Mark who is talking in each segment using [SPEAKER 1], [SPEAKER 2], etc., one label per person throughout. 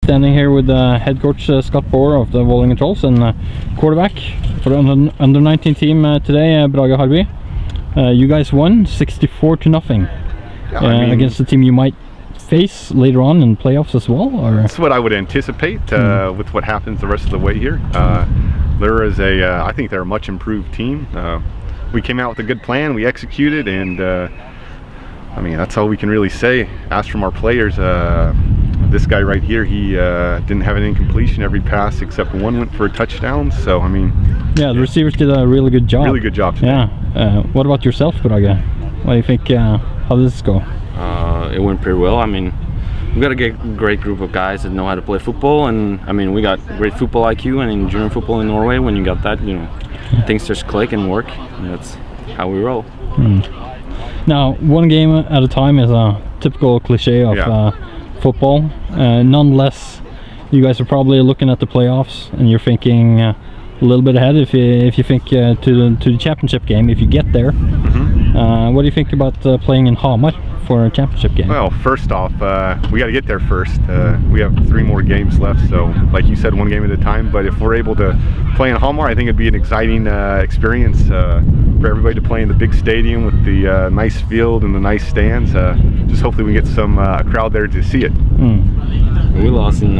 [SPEAKER 1] Standing here with head coach Scott Boer of the Vålerenga Trolls and quarterback for the under 19 team today, Brage Harby. You guys won 64-0 against the team you might face later on in playoffs as well, or?
[SPEAKER 2] That's what I would anticipate with what happens the rest of the way here. Lura is I think they're a much improved team. We came out with a good plan, we executed, and I mean, that's all we can really say. Ask from our players. This guy right here, he didn't have an incompletion every pass except one went for a touchdown. So I mean,
[SPEAKER 1] yeah, the receivers did a really good job.
[SPEAKER 2] Really good job today.
[SPEAKER 1] Yeah. What about yourself, Brage? What do you think? How did this go?
[SPEAKER 3] It went pretty well. I mean, we got a great group of guys that know how to play football, and I mean, we got great football IQ, and in junior football in Norway, when you got that, you know, things just click and work, and that's how we roll.
[SPEAKER 1] Now, one game at a time is a typical cliche of football. Nonetheless, you guys are probably looking at the playoffs, and you're thinking a little bit ahead. If you think to the championship game, if you get there, what do you think about playing in Hamar for a championship game?
[SPEAKER 2] Well, first off, we got to get there first. We have 3 more games left, so like you said, one game at a time. But if we're able to play in Hamar, I think it'd be an exciting experience for everybody to play in the big stadium with the nice field and the nice stands. Just hopefully we get some crowd there to see it.
[SPEAKER 3] We lost in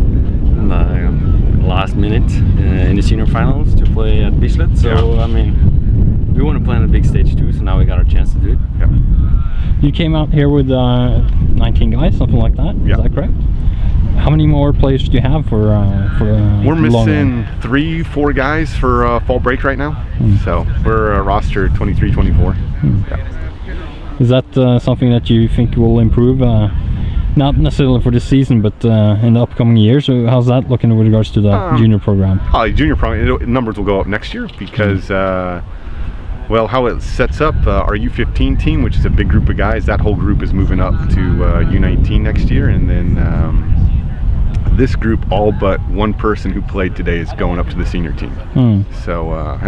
[SPEAKER 3] the last minute in the senior finals to play at Bislett, so I mean, we want to play on the big stage too, so now we got our chance to do it.
[SPEAKER 1] You came out here with 19 guys, something like that. Is that correct? How many more players do you have for
[SPEAKER 2] we're missing 3-4 guys for fall break right now, so we're roster 23-24.
[SPEAKER 1] Is that something that you think will improve, not necessarily for this season, but in the upcoming years? So how's that looking with regards to the junior program?
[SPEAKER 2] Junior program numbers will go up next year because well, how it sets up, our U15 team, which is a big group of guys, that whole group is moving up to U19 next year, and then this group, all but one person who played today, is going up to the senior team. So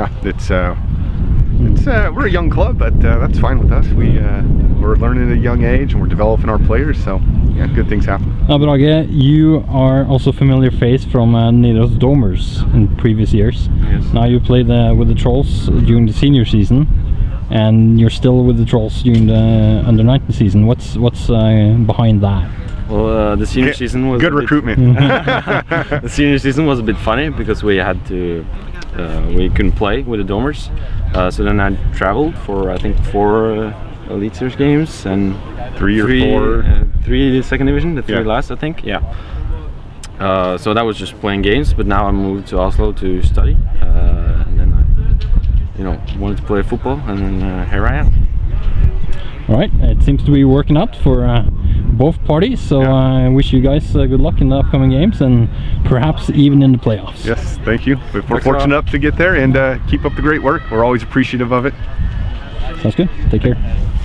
[SPEAKER 2] we're a young club, but that's fine with us. We're learning at a young age, and we're developing our players, so yeah, good things happen.
[SPEAKER 1] Brage, you are also a familiar face from Nidaros Domers in previous years.
[SPEAKER 3] Yes.
[SPEAKER 1] Now you played with the Trolls during the senior season, and you're still with the Trolls during the under 19 season. What's behind that?
[SPEAKER 3] Well, the senior season was
[SPEAKER 2] good recruitment.
[SPEAKER 3] The senior season was a bit funny because we had to we couldn't play with the Domers, so then I traveled for I think 4 Elite Series games and
[SPEAKER 2] 3 or 4.
[SPEAKER 3] 3 second division, the 3 last I think. So that was just playing games, but now I moved to Oslo to study, and then I wanted to play football, and then here I am.
[SPEAKER 1] All right, it seems to be working out for both parties, so I wish you guys good luck in the upcoming games and perhaps even in the playoffs.
[SPEAKER 2] Yes, thank you. We're fortunate enough to get there, and keep up the great work. We're always appreciative of it.
[SPEAKER 1] Sounds good. Take care.